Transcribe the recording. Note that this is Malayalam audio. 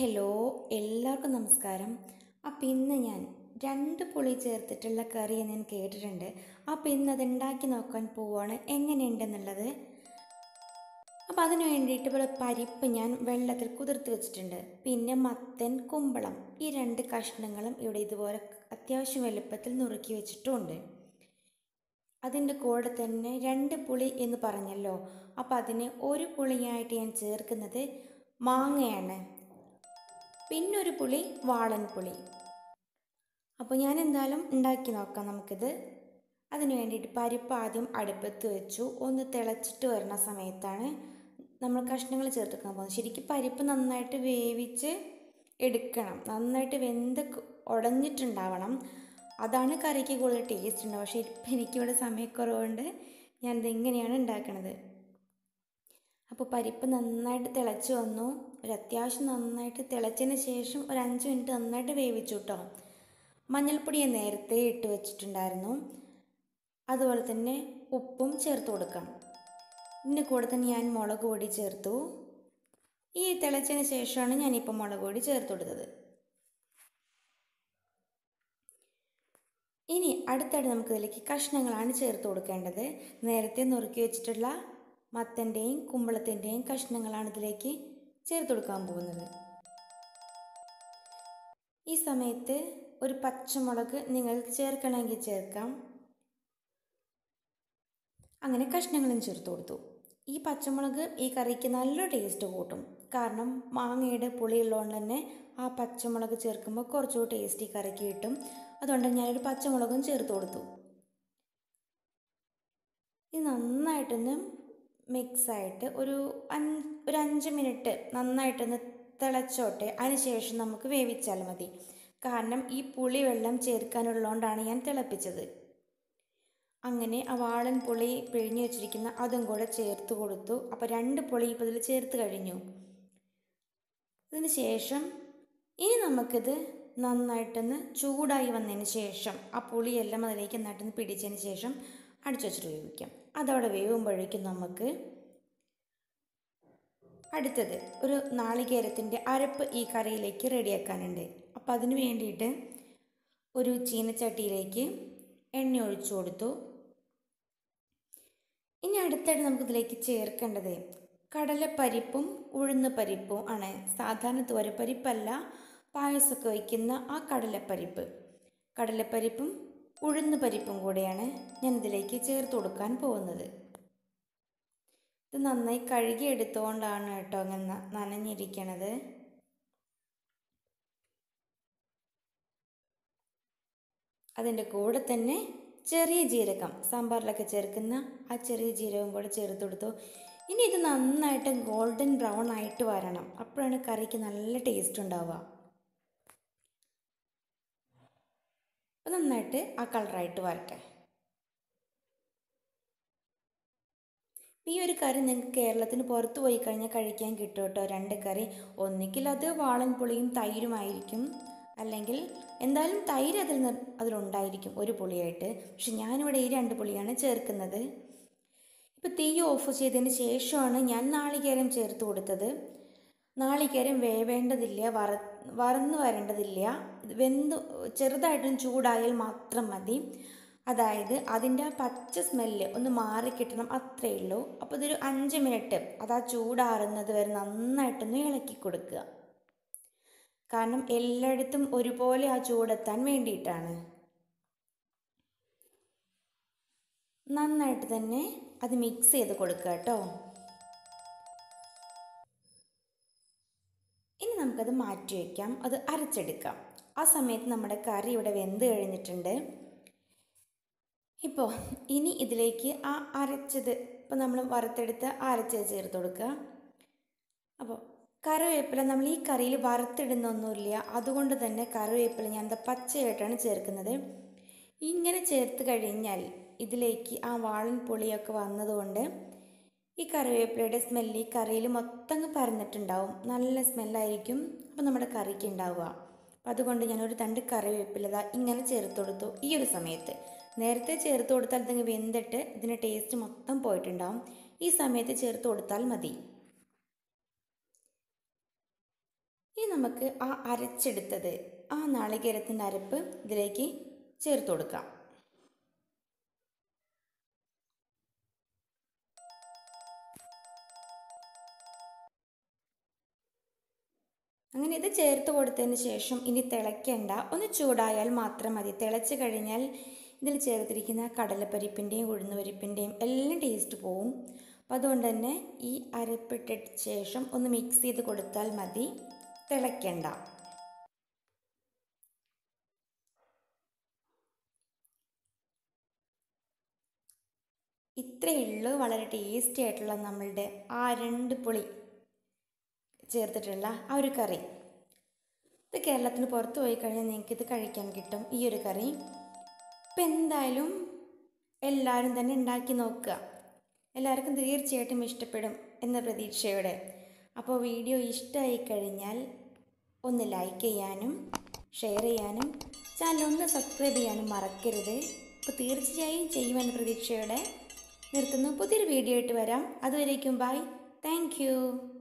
ഹലോ, എല്ലാവർക്കും നമസ്കാരം. അപ്പോൾ ഇന്ന് ഞാൻ 2 പുളി ചേർത്തിട്ടുള്ള കറി ഞാൻ കേട്ടിട്ടുണ്ട്. അപ്പോൾ ഇന്ന് അത് ഉണ്ടാക്കി നോക്കാൻ പോവുകയാണ് എങ്ങനെയുണ്ടെന്നുള്ളത്. അപ്പോൾ അതിന് വേണ്ടിയിട്ട് ഇവിടെ പരിപ്പ് ഞാൻ വെള്ളത്തിൽ കുതിർത്ത് വെച്ചിട്ടുണ്ട്. പിന്നെ മത്തൻ, കുമ്പളം ഈ 2 കഷ്ണങ്ങളും ഇവിടെ ഇതുപോലെ അത്യാവശ്യം വലുപ്പത്തിൽ നുറുക്കി വെച്ചിട്ടുമുണ്ട്. അതിൻ്റെ കൂടെ തന്നെ 2 പുളി എന്ന് പറഞ്ഞല്ലോ. അപ്പോൾ അതിന് 1 പുളിയായിട്ട് ഞാൻ ചേർക്കുന്നത് മാങ്ങയാണ്. പിന്നെ 1 പുളി വാളൻ പുളി. അപ്പോൾ ഞാൻ എന്തായാലും ഉണ്ടാക്കി നോക്കാം നമുക്കിത്. അതിന് വേണ്ടിയിട്ട് പരിപ്പ് ആദ്യം അടുപ്പത്ത് വെച്ചു. ഒന്ന് തിളച്ചിട്ട് വരുന്ന സമയത്താണ് നമ്മൾ കഷ്ണങ്ങൾ ചേർത്തെടുക്കാൻ പോകുന്നത്. ശരിക്കും പരിപ്പ് നന്നായിട്ട് വേവിച്ച് എടുക്കണം, നന്നായിട്ട് വെന്ത് ഉടഞ്ഞിട്ടുണ്ടാവണം. അതാണ് കറിക്ക് കൂടുതൽ ടേസ്റ്റ് ഉണ്ടാവുക. പക്ഷേ ഇപ്പം എനിക്കിവിടെ സമയക്കുറവുകൊണ്ട് ഞാനിത് എങ്ങനെയാണ് ഉണ്ടാക്കണത്. അപ്പോൾ പരിപ്പ് നന്നായിട്ട് തിളച്ച് വന്നു. അത്യാവശ്യം നന്നായിട്ട് തിളച്ചതിന് ശേഷം 5 മിനിറ്റ് നന്നായിട്ട് വേവിച്ചു കേട്ടോ. മഞ്ഞൾപ്പൊടി ഞാൻ നേരത്തെ ഇട്ട് വെച്ചിട്ടുണ്ടായിരുന്നു. അതുപോലെ തന്നെ ഉപ്പും ചേർത്ത് കൊടുക്കാം. ഇതിൻ്റെ കൂടെ തന്നെ ഞാൻ മുളക് പൊടി ചേർത്തു. ഈ തിളച്ചതിന് ശേഷമാണ് ഞാനിപ്പോൾ മുളക് പൊടി ചേർത്ത് കൊടുത്തത്. ഇനി അടുത്തായിട്ട് നമുക്കിതിലേക്ക് കഷ്ണങ്ങളാണ് ചേർത്ത് കൊടുക്കേണ്ടത്. നേരത്തെ നുറുക്കി വെച്ചിട്ടുള്ള മത്തൻ്റെയും കുമ്പളത്തിൻ്റെയും കഷ്ണങ്ങളാണ് ഇതിലേക്ക് ചേർത്ത് കൊടുക്കാൻ പോകുന്നത്. ഈ സമയത്ത് ഒരു പച്ചമുളക് നിങ്ങൾക്ക് ചേർക്കണമെങ്കിൽ ചേർക്കാം. അങ്ങനെ കഷ്ണങ്ങളും ചേർത്ത് കൊടുത്തു. ഈ പച്ചമുളക് ഈ കറിക്ക് നല്ല ടേസ്റ്റ് കൂട്ടും. കാരണം മാങ്ങയുടെ പുളിയുള്ളതുകൊണ്ട് തന്നെ ആ പച്ചമുളക് ചേർക്കുമ്പോൾ കുറച്ചുകൂടി ടേസ്റ്റ് ഈ കറിക്ക് കിട്ടും. അതുകൊണ്ട് ഞാനൊരു പച്ചമുളകും ചേർത്ത് കൊടുത്തു. ഇത് നന്നായിട്ടൊന്ന് മിക്സായിട്ട് ഒരു 5 മിനിറ്റ് നന്നായിട്ടൊന്ന് തിളച്ചോട്ടെ. അതിനുശേഷം നമുക്ക് വേവിച്ചാൽ മതി. കാരണം ഈ പുളി വെള്ളം ചേർക്കാനുള്ളതുകൊണ്ടാണ് ഞാൻ തിളപ്പിച്ചത്. അങ്ങനെ ആ വാളൻ പുളി പിഴിഞ്ഞ് വെച്ചിരിക്കുന്ന അതും കൂടെ ചേർത്ത് കൊടുത്തു. അപ്പോൾ 2 പുളി ഇപ്പോൾ ഇതിൽ ചേർത്ത് കഴിഞ്ഞു. ഇതിന് ശേഷം ഇനി നമുക്കിത് നന്നായിട്ടൊന്ന് ചൂടായി വന്നതിന് ശേഷം ആ പുളിയെല്ലാം അതിലേക്ക് നന്നായിട്ടൊന്ന് പിടിച്ചതിന് ശേഷം അടിച്ചു വെച്ചിട്ട് വേവിക്കാം. അതവിടെ വേവുമ്പോഴേക്കും നമുക്ക് അടുത്തത് ഒരു നാളികേരത്തിൻ്റെ അരപ്പ് ഈ കറിയിലേക്ക് റെഡിയാക്കാനുണ്ട്. അപ്പോൾ അതിന് വേണ്ടിയിട്ട് ഒരു ചീനച്ചട്ടിയിലേക്ക് എണ്ണ ഒഴിച്ചു കൊടുത്തു. ഇനി അടുത്തായിട്ട് നമുക്കിതിലേക്ക് ചേർക്കേണ്ടത് കടലപ്പരിപ്പും ഉഴുന്ന് പരിപ്പും ആണ്. സാധാരണ തുവരപ്പരിപ്പല്ല, പായസമൊക്കെ വയ്ക്കുന്ന ആ കടലപ്പരിപ്പും ഉഴുന്ന് പരിപ്പും കൂടെയാണ് ഞാൻ ഇതിലേക്ക് ചേർത്ത് കൊടുക്കാൻ പോകുന്നത്. ഇത് നന്നായി കഴുകി എടുത്തുകൊണ്ടാണ് കേട്ടോ അങ്ങനെ നനഞ്ഞിരിക്കണത്. അതിൻ്റെ കൂടെ തന്നെ ചെറിയ ജീരകം, സാമ്പാറിലൊക്കെ ചേർക്കുന്ന ആ ചെറിയ ജീരകം കൂടെ ചേർത്ത് കൊടുത്തു. ഇനി ഇത് നന്നായിട്ട് ഗോൾഡൻ ബ്രൗൺ ആയിട്ട് വരണം. അപ്പോഴാണ് കറിക്ക് നല്ല ടേസ്റ്റ് ഉണ്ടാവുക. അപ്പോൾ നന്നായിട്ട് ആ കളറായിട്ട് വരട്ടെ. ഈ ഒരു കറി നിങ്ങൾക്ക് കേരളത്തിന് പുറത്ത് പോയി കഴിഞ്ഞാൽ കഴിക്കാൻ കിട്ടും കേട്ടോ. 2 കറി, ഒന്നിക്കിൽ അത് വാളൻ പുളിയും തൈരുമായിരിക്കും, അല്ലെങ്കിൽ എന്തായാലും തൈര് അതിലുണ്ടായിരിക്കും 1 പുളിയായിട്ട്. പക്ഷെ ഞാനിവിടെ ഈ 2 പുളിയാണ് ചേർക്കുന്നത്. ഇപ്പോൾ തീ ഓഫ് ചെയ്തതിന് ശേഷമാണ് ഞാൻ നാളികേരം ചേർത്ത് കൊടുത്തത്. നാളികേരം വേവേണ്ടതില്ല, വറന്ന് വരേണ്ടതില്ല. ചെറുതായിട്ടും ചൂടായാൽ മാത്രം മതി. അതായത് അതിൻ്റെ ആ പച്ച സ്മെല്ല് ഒന്ന് മാറിക്കിട്ടണം, അത്രയേ ഉള്ളൂ. അപ്പോൾ ഇതൊരു 5 മിനിറ്റ് അത് ആ ചൂടാറുന്നത് വരെ നന്നായിട്ടൊന്ന് ഇളക്കി കൊടുക്കുക. കാരണം എല്ലായിടത്തും ഒരുപോലെ ആ ചൂടെത്താൻ വേണ്ടിയിട്ടാണ്. നന്നായിട്ട് തന്നെ അത് മിക്സ് ചെയ്ത് കൊടുക്കുക കേട്ടോ. ഇനി നമുക്കത് മാറ്റി വയ്ക്കാം, അത് അരച്ചെടുക്കാം. ആ സമയത്ത് നമ്മുടെ കറി ഇവിടെ വെന്ത് കഴിഞ്ഞിട്ടുണ്ട്. ഇപ്പോൾ ഇനി ഇതിലേക്ക് ആ അരച്ചത്, ഇപ്പോൾ നമ്മൾ വറുത്തെടുത്ത് അരച്ചത് ചേർത്ത് കൊടുക്കുക. അപ്പോൾ കറിവേപ്പില നമ്മൾ ഈ കറിയിൽ വറുത്തിടുന്നൊന്നുമില്ല, അതുകൊണ്ട് തന്നെ കറിവേപ്പില ഞാൻ പച്ചയായിട്ടാണ് ചേർക്കുന്നത്. ഇങ്ങനെ ചേർത്ത് കഴിഞ്ഞാൽ ഇതിലേക്ക് ആ വാളൻ പുളിയൊക്കെ വന്നതുകൊണ്ട് ഈ കറിവേപ്പിലയുടെ സ്മെല്ല് ഈ കറിയിൽ മൊത്തം പരന്നിട്ടുണ്ടാവും. നല്ല സ്മെല്ലായിരിക്കും അപ്പോൾ നമ്മുടെ കറിക്ക് ഉണ്ടാവുക. അപ്പം അതുകൊണ്ട് ഞാനൊരു തണ്ട് കറിവേപ്പില ഇങ്ങനെ ചേർത്ത് കൊടുത്തു. ഈ ഒരു സമയത്ത് നേരത്തെ ചേർത്ത് കൊടുത്താൽ ഇതങ്ങ് വെന്തിട്ട് ഇതിൻ്റെ ടേസ്റ്റ് മൊത്തം പോയിട്ടുണ്ടാവും. ഈ സമയത്ത് ചേർത്ത് കൊടുത്താൽ മതി. ഇനി നമുക്ക് ആ അരച്ചെടുത്തത് ആ നാളികേരത്തിൻ്റെ അരപ്പ് ഇതിലേക്ക് ചേർത്ത് കൊടുക്കാം. അങ്ങനെ ഇത് ചേർത്ത് കൊടുത്തതിന് ശേഷം ഇനി തിളയ്ക്കേണ്ട, ഒന്ന് ചൂടായാൽ മാത്രം മതി. തിളച്ച് കഴിഞ്ഞാൽ ഇതിൽ ചേർത്തിരിക്കുന്ന കടലപ്പരിപ്പിൻ്റെയും ഉഴുന്നുപരിപ്പിൻ്റെയും എല്ലാം ടേസ്റ്റ് പോവും. അപ്പോൾ അതുകൊണ്ട് തന്നെ ഈ അരപ്പിട്ട ശേഷം ഒന്ന് മിക്സ് ചെയ്ത് കൊടുത്താൽ മതി, തിളയ്ക്കേണ്ട. ഇത്രയേ ഉള്ളൂ വളരെ ടേസ്റ്റി ആയിട്ടുള്ള നമ്മളുടെ ആ 2 പുളി ചേർത്തിട്ടുള്ള ആ ഒരു കറി. ഇത് കേരളത്തിന് പുറത്ത് പോയി കഴിഞ്ഞാൽ നിങ്ങൾക്കിത് കഴിക്കാൻ കിട്ടും ഈ ഒരു കറി. ഇപ്പം എന്തായാലും എല്ലാവരും തന്നെ ഉണ്ടാക്കി നോക്കുക. എല്ലാവർക്കും തീർച്ചയായിട്ടും ഇഷ്ടപ്പെടും എന്ന പ്രതീക്ഷയോടെ. അപ്പോൾ വീഡിയോ ഇഷ്ടമായി കഴിഞ്ഞാൽ ഒന്ന് ലൈക്ക് ചെയ്യാനും ഷെയർ ചെയ്യാനും ചാനൽ ഒന്ന് സബ്സ്ക്രൈബ് ചെയ്യാനും മറക്കരുത്. അപ്പോൾ തീർച്ചയായും ചെയ്യുമെന്ന പ്രതീക്ഷയോടെ നിർത്തുന്നു. പുതിയൊരു വീഡിയോ ആയിട്ട് വരാം. അതുവരേക്കും ബൈ. Thank you.